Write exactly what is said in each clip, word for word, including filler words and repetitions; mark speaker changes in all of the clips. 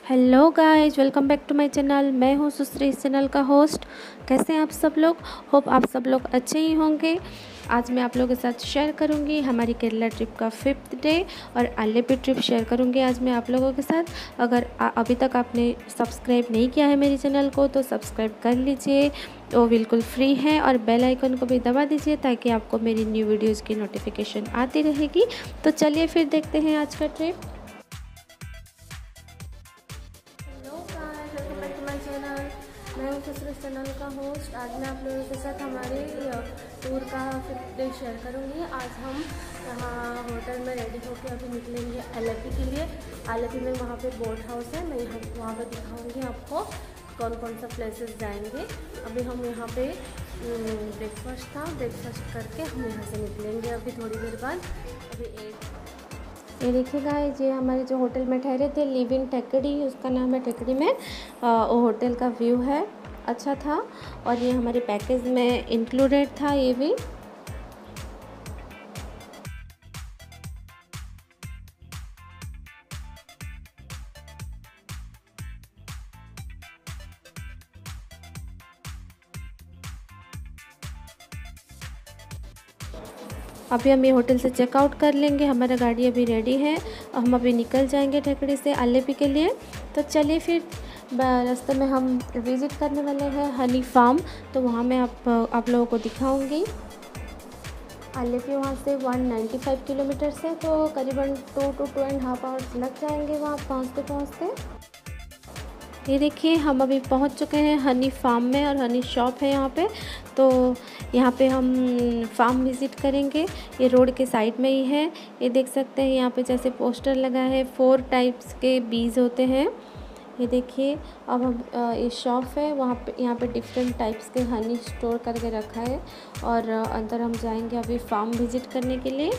Speaker 1: Hello guys, welcome back to my channel. मैं हूं सुश्री, इस चैनल का होस्ट। कैसे हैं आप सब लोग? होप आप सब लोग अच्छे ही होंगे। आज मैं आप लोगों के साथ शेयर करूंगी हमारी केरला ट्रिप का फिफ्थ डे और आलेपी ट्रिप शेयर करूंगी आज मैं आप लोगों के साथ। अगर आ, अभी तक आपने सब्सक्राइब नहीं किया है मेरे चैनल को तो सब्सक्राइब कर लीजिए, वो बिल्कुल फ्री है। और बेल आइकन को भी दबा दीजिए ताकि आपको मेरी न्यू वीडियोज़ की नोटिफिकेशन आती रहेगी। तो चलिए फिर देखते हैं आज का ट्रिप। मैं हूँ सुश्री चैनल का होस्ट। आज मैं आप लोगों के साथ हमारे टूर का फिफ्थ डे शेयर करूँगी। आज हम यहाँ होटल में रेडी होकर अभी निकलेंगे आलेपी के लिए। आलेपी में वहाँ पे बोट हाउस है, मैं यहाँ वहाँ पे दिखाऊँगी आपको कौन कौन सा प्लेसेस जाएंगे। अभी हम यहाँ पे ब्रेकफास्ट था, ब्रेकफास्ट करके हम यहाँ से निकलेंगे अभी थोड़ी देर बाद। अभी एक ये देखिएगा, ये हमारे जो होटल में ठहरे थे लिविंग टेकड़ी, उसका नाम है टेकड़ी में। वो होटल का व्यू है, अच्छा था और ये हमारे पैकेज में इंक्लूडेड था ये भी। अभी हम ये होटल से चेकआउट कर लेंगे, हमारा गाड़ी अभी रेडी है। हम अभी निकल जाएंगे टेकड़ी से आलेपी के लिए। तो चलिए फिर रास्ते में हम विज़िट करने वाले हैं हनी फार्म, तो वहाँ मैं आप आप लोगों को दिखाऊंगी। आलेपी वहाँ से एक सौ पचानवे किलोमीटर से, तो करीबन two to two and half hours लग जाएंगे वहाँ पहुँचते पहुँचते। ये देखिए, हम अभी पहुंच चुके हैं हनी फार्म में और हनी शॉप है यहाँ पे। तो यहाँ पे हम फार्म विज़िट करेंगे। ये रोड के साइड में ही है। ये देख सकते हैं यहाँ पे जैसे पोस्टर लगा है, फोर टाइप्स के बीज होते हैं। ये देखिए, अब हम ये शॉप है, वहाँ पे यहाँ पे डिफरेंट टाइप्स के हनी स्टोर करके रखा है। और अंदर हम जाएंगे अभी फार्म विज़िट करने के लिए।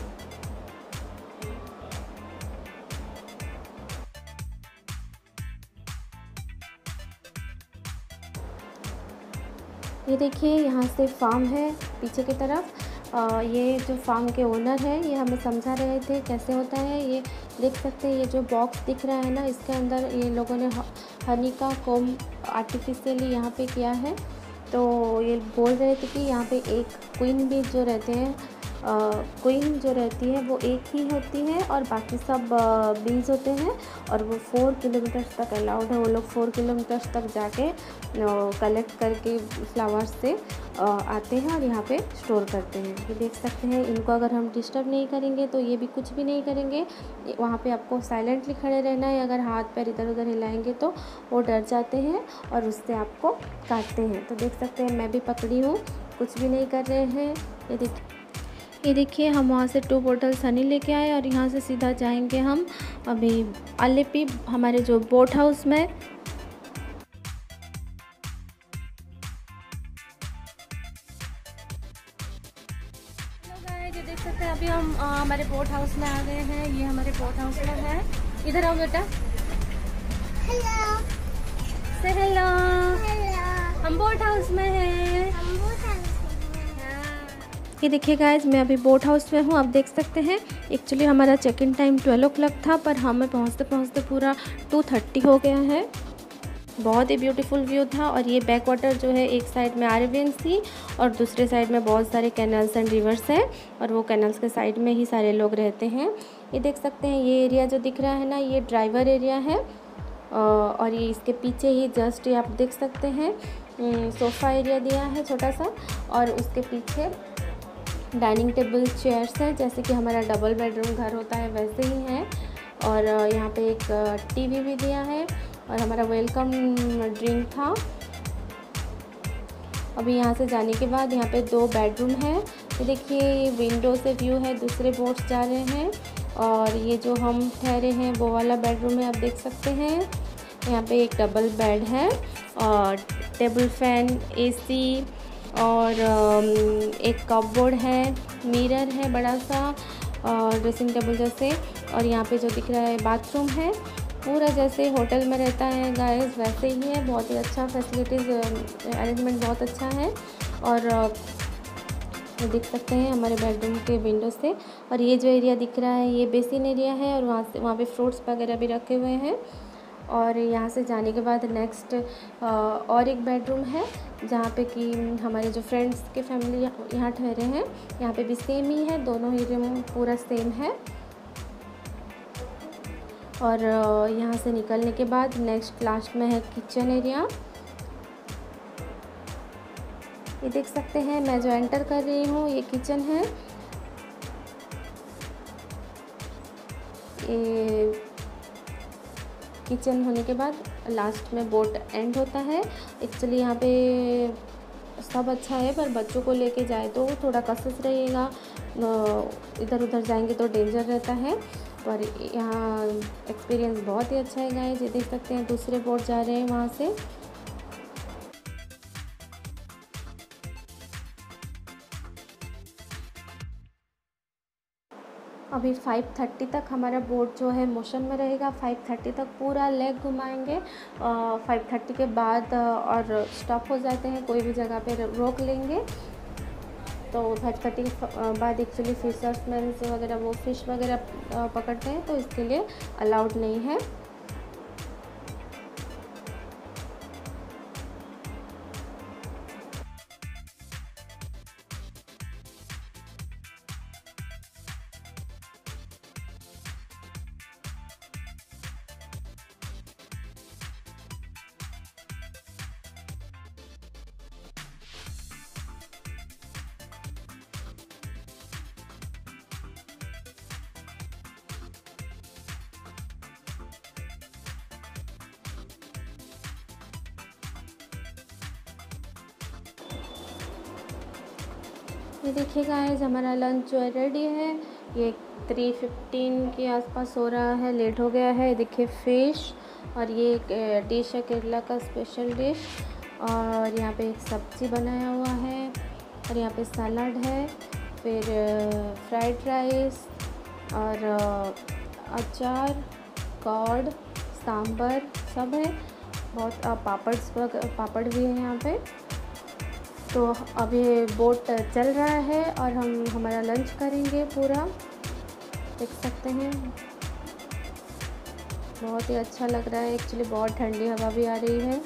Speaker 1: ये देखिए, यहाँ से फार्म है पीछे की तरफ। आ, ये जो फार्म के ओनर है ये हमें समझा रहे थे कैसे होता है। ये देख सकते हैं, ये जो बॉक्स दिख रहा है ना, इसके अंदर ये लोगों ने हनी का कोम आर्टिफिशियली यहाँ पे किया है। तो ये बोल रहे थे कि यहाँ पे एक क्वीन बी जो रहते हैं, क्वीन जो रहती है वो एक ही होती है और बाकी सब बीज होते हैं। और वो फोर किलोमीटर्स तक अलाउड है। वो लोग फोर किलोमीटर्स तक जाके कलेक्ट करके फ्लावर्स से आते हैं और यहाँ पे स्टोर करते हैं। ये देख सकते हैं, इनको अगर हम डिस्टर्ब नहीं करेंगे तो ये भी कुछ भी नहीं करेंगे। वहाँ पे आपको साइलेंटली खड़े रहना है। अगर हाथ पैर इधर उधर हिलाएंगे तो वो डर जाते हैं और उससे आपको काटते हैं। तो देख सकते हैं, मैं भी पकड़ी हूँ, कुछ भी नहीं कर रहे हैं। ये देखिए ये देखिए हम वहाँ से टू बोटल्स हनी लेके आए और यहाँ से सीधा जाएंगे हम अभी आलेपी, हमारे जो बोट हाउस में। ये देख सकते हैं, अभी हम आ, हमारे बोट हाउस में आ गए हैं। ये हमारे बोट हाउस में है। इधर आओ बेटा,
Speaker 2: हेलो
Speaker 1: से हेलो। हम बोट हाउस में हैं।
Speaker 2: हम बोट हाउस में हैं।
Speaker 1: ये देखिए गाइज, मैं अभी बोट हाउस में हूँ। आप देख सकते हैं, एक्चुअली हमारा check in time twelve o'clock था, पर हमें पहुँचते पहुँचते पूरा टू थर्टी हो गया है। बहुत ही ब्यूटीफुल व्यू था। और ये बैक वाटर जो है, एक साइड में आरवेंस थी और दूसरे साइड में बहुत सारे कैनल्स एंड रिवर्स हैं और वो कैनल्स के साइड में ही सारे लोग रहते हैं। ये देख सकते हैं, ये एरिया जो दिख रहा है ना, ये ड्राइवर एरिया है। और ये इसके पीछे ही जस्ट ये आप देख सकते हैं सोफ़ा एरिया दिया है छोटा सा, और उसके पीछे डाइनिंग टेबल चेयर्स हैं, जैसे कि हमारा डबल बेडरूम घर होता है वैसे ही है। और यहाँ पे एक टीवी भी दिया है और हमारा वेलकम ड्रिंक था। अभी यहाँ से जाने के बाद यहाँ पे दो बेडरूम है। ये देखिए, विंडो से व्यू है, दूसरे बोट्स जा रहे हैं। और ये जो हम ठहरे हैं वो वाला बेडरूम है, आप देख सकते हैं। यहाँ पे एक डबल बेड है और टेबल फैन, एसी और एक कपबोर्ड है, मिरर है बड़ा सा और ड्रेसिंग टेबल जैसे। और यहाँ पे जो दिख रहा है बाथरूम है, पूरा जैसे होटल में रहता है गाइस वैसे ही है। बहुत ही अच्छा फैसिलिटीज़, अरेंजमेंट बहुत अच्छा है। और ये देख सकते हैं हमारे बेडरूम के विंडो से। और ये जो एरिया दिख रहा है ये बेसिन एरिया है और वहाँ से वहाँ पे फ्रूट्स वगैरह भी रखे हुए हैं। और यहाँ से जाने के बाद नेक्स्ट और एक बेडरूम है जहाँ पे कि हमारे जो फ्रेंड्स के फैमिली यहाँ ठहरे हैं, यहाँ पे भी सेम ही है, दोनों ही रूम पूरा सेम है। और यहाँ से निकलने के बाद नेक्स्ट लास्ट में है किचन एरिया। ये देख सकते हैं, मैं जो एंटर कर रही हूँ ये किचन है। ये किचन होने के बाद लास्ट में बोट एंड होता है। एक्चुअली यहाँ पे सब अच्छा है, पर बच्चों को लेके जाए तो थोड़ा कसस रहेगा, इधर उधर जाएंगे तो डेंजर रहता है। पर यहाँ एक्सपीरियंस बहुत ही अच्छा है गाइस। ये देख सकते हैं दूसरे बोट जा रहे हैं वहाँ से। अभी फाइव थर्टी तक हमारा बोट जो है मोशन में रहेगा। फाइव थर्टी तक पूरा लेक घुमाएंगे। फाइव थर्टी के बाद और स्टॉप हो जाते हैं, कोई भी जगह पे रोक लेंगे। तो फाइव थर्टी के बाद एक्चुअली फिशर्समैन वगैरह वो फ़िश वगैरह पकड़ते हैं, तो इसके लिए अलाउड नहीं है। ये देखिए गाइस, हमारा लंच जो है रेडी है। ये थ्री फिफ्टीन के आसपास हो रहा है, लेट हो गया है। देखिए फ़िश, और ये एक डिश है केरला का स्पेशल डिश, और यहाँ पे एक सब्ज़ी बनाया हुआ है, और यहाँ पे सलाद है, फिर फ्राइड राइस और अचार, कॉर्ड, सांभर सब है। बहुत पापड़ पापड़ भी है यहाँ पे। तो अभी बोट चल रहा है और हम हमारा लंच करेंगे पूरा। देख सकते हैं बहुत ही अच्छा लग रहा है। एक्चुअली बहुत ठंडी हवा भी आ रही है।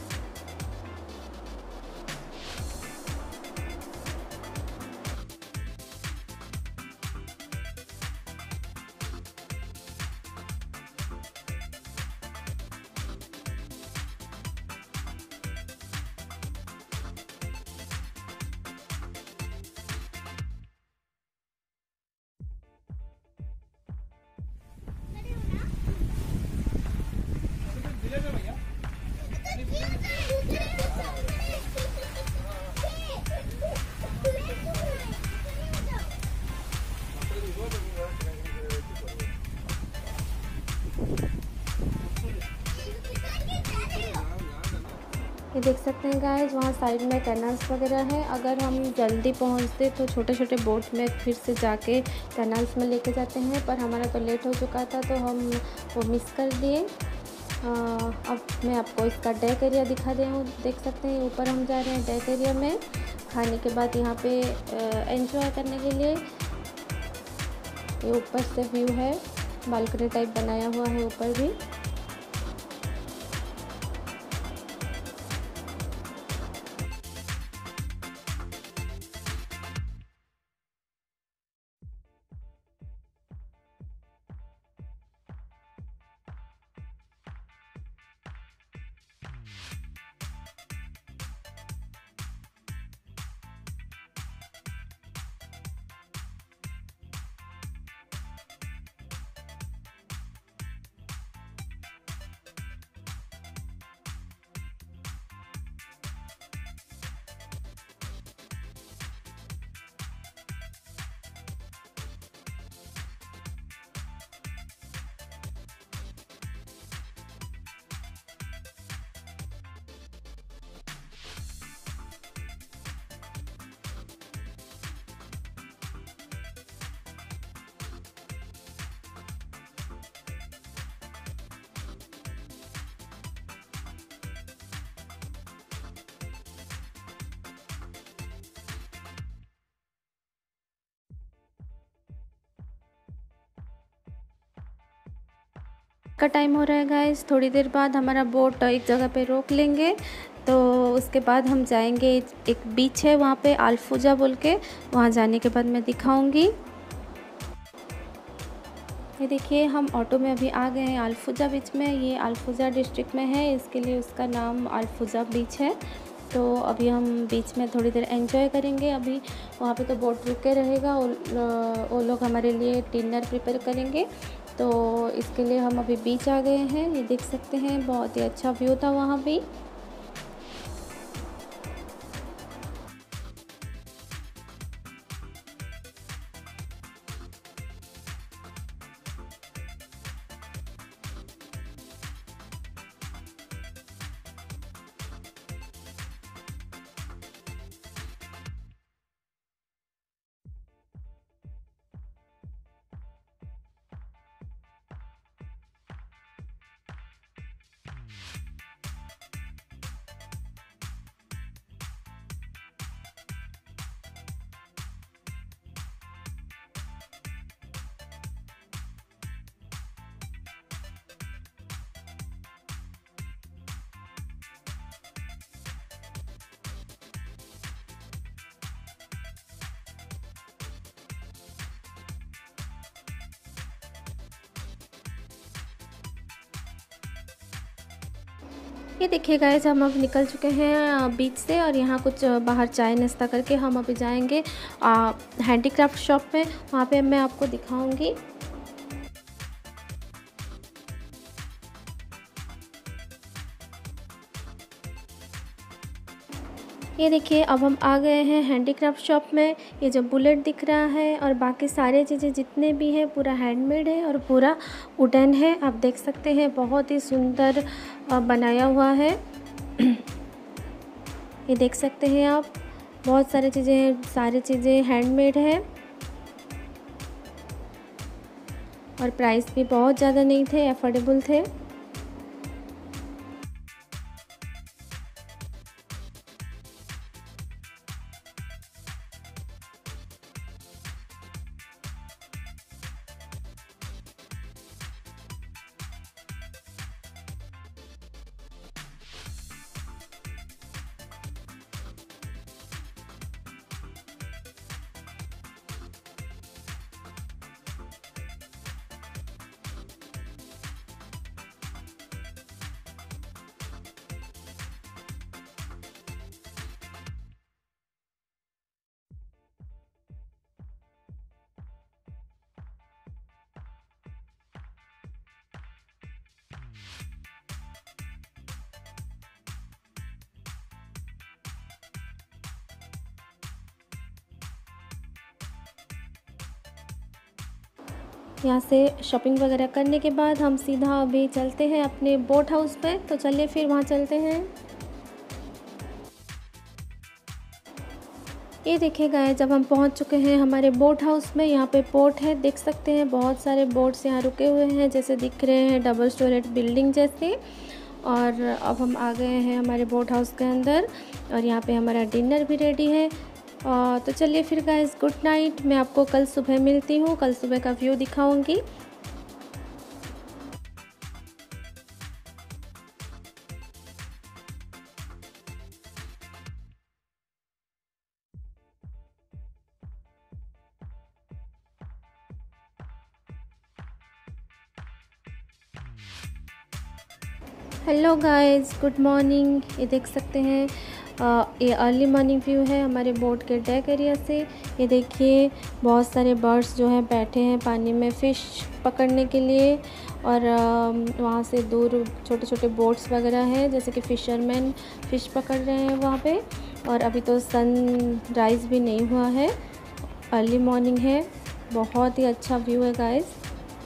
Speaker 1: ये देख सकते हैं गाइस, वहाँ साइड में कैनाल्स वगैरह है। अगर हम जल्दी पहुँचते तो छोटे छोटे बोट में फिर से जाके कैनाल्स में लेके जाते हैं, पर हमारा तो लेट हो चुका था तो हम वो मिस कर दिए। अब मैं आपको इसका डेक एरिया दिखा दे हूँ। देख सकते हैं ऊपर हम जा रहे हैं डेक एरिया में। खाने के बाद यहाँ पे एंजॉय करने के लिए ये ऊपर से व्यू है, बालकनी टाइप बनाया हुआ है ऊपर भी। का टाइम हो रहा है गाइस। थोड़ी देर बाद हमारा बोट एक जगह पे रोक लेंगे, तो उसके बाद हम जाएंगे। एक बीच है वहाँ पे अल्फुजा बोल के, वहाँ जाने के बाद मैं दिखाऊंगी। ये देखिए हम ऑटो में अभी आ गए हैं अल्फुजा बीच में। ये अल्फुजा डिस्ट्रिक्ट में है, इसके लिए उसका नाम अल्फुजा बीच है। तो अभी हम बीच में थोड़ी देर एंजॉय करेंगे। अभी वहाँ पे तो बोट रुके रहेगा, वो लोग हमारे लिए डिनर प्रिपेयर करेंगे। तो इसके लिए हम अभी बीच आ गए हैं। ये देख सकते हैं बहुत ही अच्छा व्यू था वहाँ भी। ये देखिए गाइस, हम अब निकल चुके हैं बीच से और यहाँ कुछ बाहर चाय नाश्ता करके हम अभी जाएंगे हैंडीक्राफ्ट शॉप में। वहाँ पे मैं आपको दिखाऊंगी। ये देखिए अब हम आ गए हैं हैंडीक्राफ्ट शॉप में। ये जो बुलेट दिख रहा है और बाकी सारी चीज़ें जितने भी हैं पूरा हैंडमेड है और पूरा वुडन है। आप देख सकते हैं बहुत ही सुंदर बनाया हुआ है। ये देख सकते हैं आप, बहुत सारी चीज़ें सारी चीज़ें हैंडमेड है और प्राइस भी बहुत ज़्यादा नहीं थे, अफोर्डेबल थे। यहाँ से शॉपिंग वगैरह करने के बाद हम सीधा अभी चलते हैं अपने बोट हाउस पे। तो चलिए फिर वहाँ चलते हैं। ये देखिए गाइस, जब हम पहुँच चुके हैं हमारे बोट हाउस में। यहाँ पे बोट है, देख सकते हैं बहुत सारे बोट्स यहाँ रुके हुए हैं, जैसे दिख रहे हैं डबल स्टोरेड बिल्डिंग जैसे। और अब हम आ गए हैं हमारे बोट हाउस के अंदर और यहाँ पे हमारा डिनर भी रेडी है। आ, तो चलिए फिर गाइस, गुड नाइट। मैं आपको कल सुबह मिलती हूँ, कल सुबह का व्यू दिखाऊंगी। Hello guys, good morning. ये देख सकते हैं आ, ये अर्ली मॉर्निंग व्यू है हमारे बोट के डेक एरिया से। ये देखिए बहुत सारे बर्ड्स जो हैं बैठे हैं पानी में फ़िश पकड़ने के लिए। और आ, वहाँ से दूर छोटे छोटे बोट्स वगैरह हैं, जैसे कि फ़िशरमैन फ़िश पकड़ रहे हैं वहाँ पे। और अभी तो सन राइज़ भी नहीं हुआ है, अर्ली मॉर्निंग है। बहुत ही अच्छा व्यू है गाइस।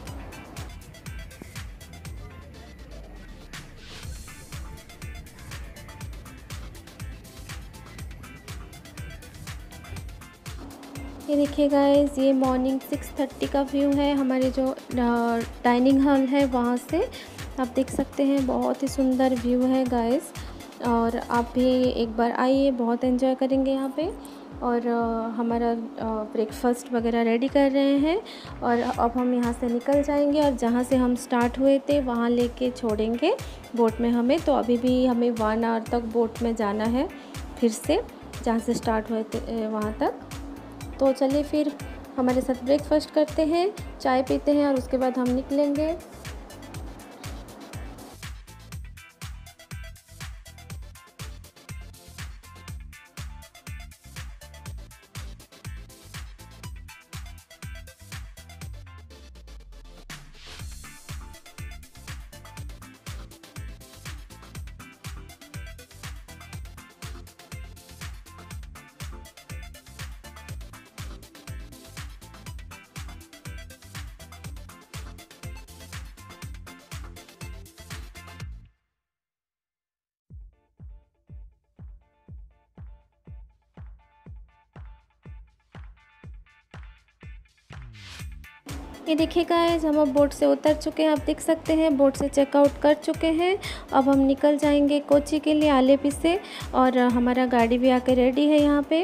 Speaker 1: ये देखिए गाइस, ये मॉर्निंग सिक्स थर्टी का व्यू है हमारे जो डाइनिंग हॉल है वहाँ से। आप देख सकते हैं बहुत ही सुंदर व्यू है गाइस। और आप भी एक बार आइए, बहुत एंजॉय करेंगे यहाँ पे। और अ, हमारा ब्रेकफास्ट वगैरह रेडी कर रहे हैं। और अब हम यहाँ से निकल जाएंगे और जहाँ से हम स्टार्ट हुए थे वहाँ लेके छोड़ेंगे बोट में हमें। तो अभी भी हमें वन आवर तक बोट में जाना है, फिर से जहाँ से स्टार्ट हुए थे वहाँ तक। तो चलिए फिर हमारे साथ ब्रेकफास्ट करते हैं, चाय पीते हैं और उसके बाद हम निकलेंगे। ये देखिए गाइस, हम अब बोट से उतर चुके हैं। आप देख सकते हैं बोट से चेकआउट कर चुके हैं। अब हम निकल जाएंगे कोच्चि के लिए आलेपी से। और हमारा गाड़ी भी आके रेडी है यहाँ पे।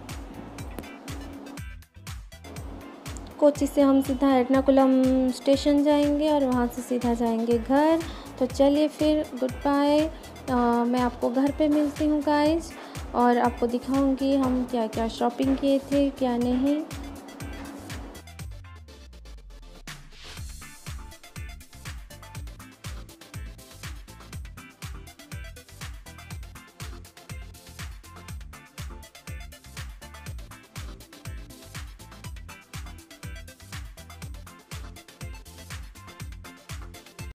Speaker 1: कोच्चि से हम सीधा एर्नाकुलम स्टेशन जाएंगे और वहाँ से सीधा जाएंगे घर। तो चलिए फिर गुड बाय। मैं आपको घर पे मिलती हूँ गाइस और आपको दिखाऊंगी हम क्या क्या शॉपिंग किए थे क्या नहीं।